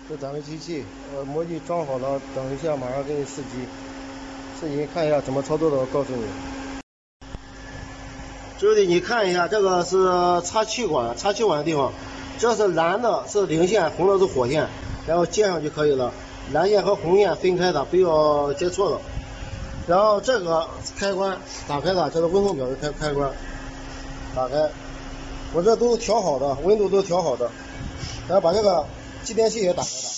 这咱们机器，模具装好了，等一下马上给你试机。试机看一下怎么操作的，我告诉你。兄弟，你看一下，这个是插气管，插气管的地方，这是蓝的是零线，红的是火线，然后接上就可以了。蓝线和红线分开的，不要接错了。然后这个开关打开了，这是温度表的开关，打开。我这都调好的，温度都调好的。然后把这个继电器也打开了。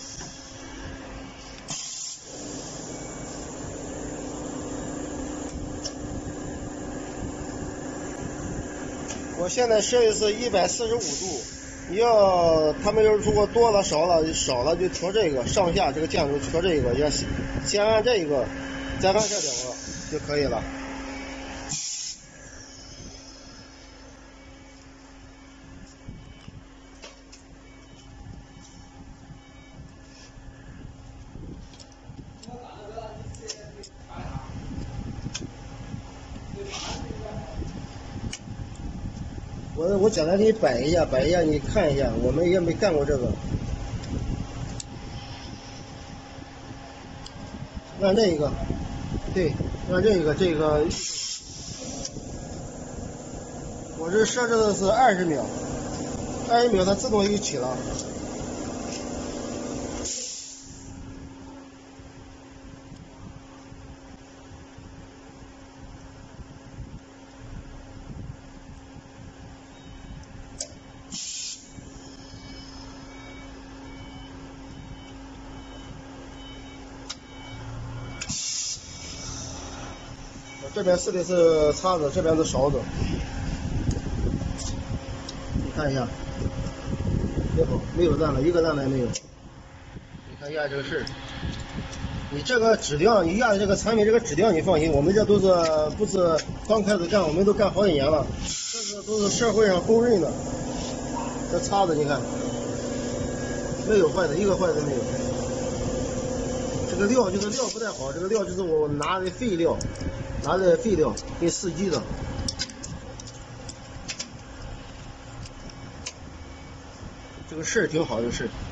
我现在设的是145度，你要他们如果多了少了就调这个上下这个键都调这个，先按这个，再按这两个就可以了。我简单给你摆一下，你看一下，我们也没干过这个。按这个，对，按这个，我这设置的是20秒，20秒它自动就起了。这边试的是叉子，这边是勺子。你看一下，没有烂了，一个烂的也没有。你看一下这个事儿，你这个质量，你压的这个产品这个质量你放心，我们这都是不是刚开始干，我们都干好几年了，这个都是社会上公认的。这叉子你看，没有坏的，一个坏的没有。这个料就是料不太好，这个料就是我拿的废料。给试机的。这个事儿挺好，这个事儿。